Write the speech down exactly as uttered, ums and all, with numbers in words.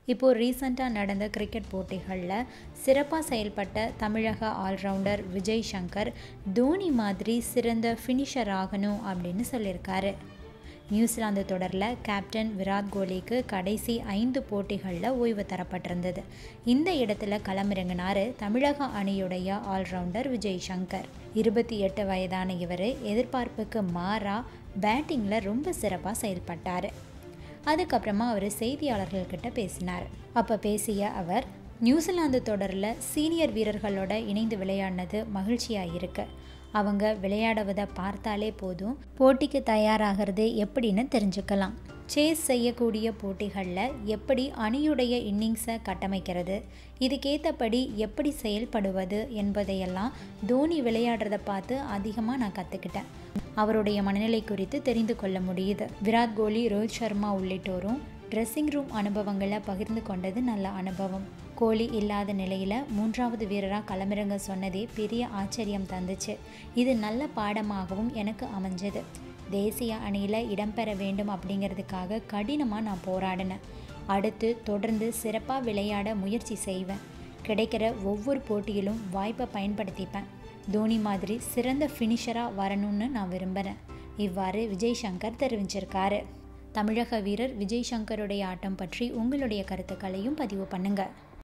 இப்போது ரீசெண்டாக நடந்த கிரிக்கெட் போட்டிகளில் சிறப்பாக செயல்பட்ட தமிழக ஆல்ரவுண்டர் விஜய் சங்கர் தோனி மாதிரி சிறந்த ஃபினிஷர் ஆகணும் அப்படின்னு சொல்லியிருக்காரு. நியூசிலாந்து தொடரில் கேப்டன் விராட் கோலிக்கு கடைசி ஐந்து போட்டிகளில் ஓய்வு தரப்பட்டிருந்தது. இந்த இடத்துல களமிறங்கினார் தமிழக அணியுடைய ஆல்ரவுண்டர் விஜய் சங்கர். இருபத்தி எட்டு வயதான இவர் எதிர்பார்ப்புக்கு மாறாக பேட்டிங்கில் ரொம்ப சிறப்பாக செயல்பட்டார். அதுக்கப்புறமா அவர் செய்தியாளர்கள்கிட்ட பேசினார். அப்போ பேசிய அவர், நியூசிலாந்து தொடரில் சீனியர் வீரர்களோட இணைந்து விளையாடினது மகிழ்ச்சியாக இருக்கு. அவங்க விளையாடுவதை பார்த்தாலே போதும், போட்டிக்கு தயாராகிறது எப்படின்னு தெரிஞ்சுக்கலாம். சேஸ் செய்யக்கூடிய போட்டிகளில் எப்படி அணியுடைய இன்னிங்ஸை கட்டமைக்கிறது, இதுக்கேற்றபடி எப்படி செயல்படுவது என்பதையெல்லாம் தோனி விளையாடுறதை பார்த்து அதிகமாக நான் கற்றுக்கிட்டேன். அவருடைய மனநிலை குறித்து தெரிந்து கொள்ள முடியுது. விராட் கோலி, ரோஹித் சர்மா உள்ளிட்டோரும் ட்ரெஸ்ஸிங் ரூம் அனுபவங்களை பகிர்ந்து கொண்டது நல்ல அனுபவம். கோலி இல்லாத நிலையில் மூன்றாவது வீரராக களமிறங்க சொன்னதே பெரிய ஆச்சரியம் தந்துச்சு. இது நல்ல பாடமாகவும் எனக்கு அமைஞ்சது. தேசிய அணியில் இடம்பெற வேண்டும் அப்படிங்கிறதுக்காக கடினமாக நான் போராடினேன். அடுத்து தொடர்ந்து சிறப்பாக விளையாட முயற்சி செய்வேன். கிடைக்கிற ஒவ்வொரு போட்டியிலும் வாய்ப்பை பயன்படுத்திப்பேன். தோனி மாதிரி சிறந்த ஃபினிஷராக வரணும்னு நான் விரும்புகிறேன். இவ்வாறு விஜய் சங்கர் தெரிவிச்சிருக்காரு. தமிழக வீரர் விஜய் சங்கருடைய ஆட்டம் பற்றி உங்களுடைய கருத்துக்களையும் பதிவு பண்ணுங்கள்.